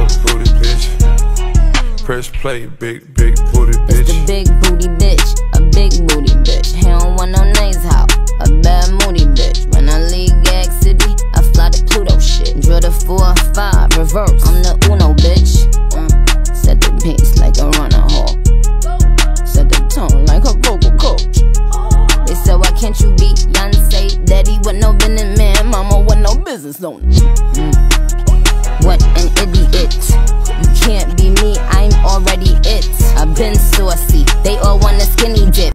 little booty bitch. Press play, big booty bitch. It's the big booty bitch, a big booty bitch. He don't want no names, how? A bad moody bitch. When I leave Gag City, I fly to Pluto shit. Drill the 4-5, reverse. I'm the Uno bitch. Set the pace like a runner hall. Set the tone like a vocal coach. They said, why can't you be Beyonce? Daddy with no business man, mama with no business owner. What an idiot. You can't be me, I'm already it. I've been saucy, they all want a skinny dip.